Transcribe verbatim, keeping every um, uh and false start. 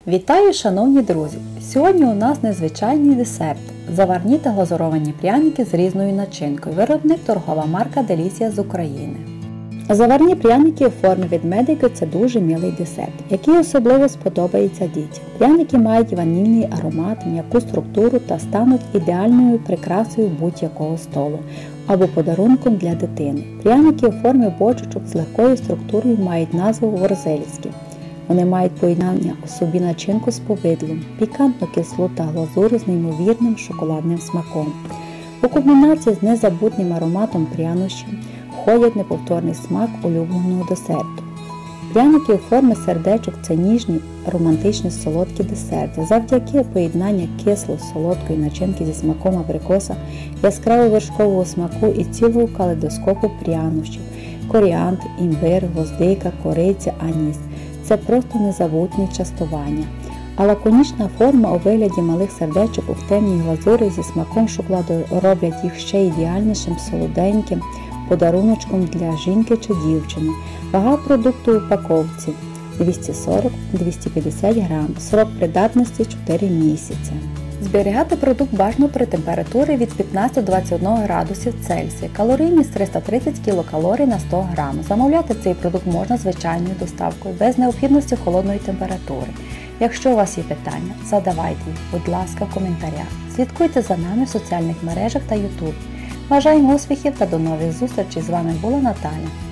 Вітаю, шановні друзі! Сьогодні у нас незвичайний десерт – заварні та глазуровані пряники з різною начинкою. Виробник – торгова марка Делісія з України. Заварні пряники у формі ведмедика – це дуже милий десерт, який особливо сподобається дітям. Пряники мають ванільний аромат, м'яку структуру та стануть ідеальною прикрасою будь-якого столу або подарунком для дитини. Пряники у формі бочечок з легкою структурою мають назву ворзельські. Вони мають поєднання у собі начинку з повидлом, пікантну кислу та глазуру з неймовірним шоколадним смаком. У комбінації з незабутнім ароматом прянощів входять неповторний смак улюбленого десерту. Пряники у формі сердечок – це ніжні, романтичні солодкі десерти. Завдяки поєднанню кисло-солодкої начинки зі смаком абрикоса, яскраво вершкового смаку і цілого калейдоскопу прянощів – коріандр, імбир, гвоздика, кориця, аніс. Це просто незабутні частування. А лаконічна форма у вигляді малих сердечок у темній глазурі зі смаком шоколаду роблять їх ще ідеальнішим солоденьким подаруночком для жінки чи дівчини. Вага продукту у упаковці двісті сорок - двісті п'ятдесят грам, срок придатності чотири місяці. Зберігати продукт бажано при температурі від п'ятнадцяти до двадцяти одного градусів Цельсія. Калорійність триста тридцять кілокалорій на сто грам. Замовляти цей продукт можна звичайною доставкою, без необхідності холодної температури. Якщо у вас є питання, задавайте їх, будь ласка, в коментарях. Слідкуйте за нами в соціальних мережах та ютуб. Бажаємо успіхів та до нових зустрічей! З вами була Наталя.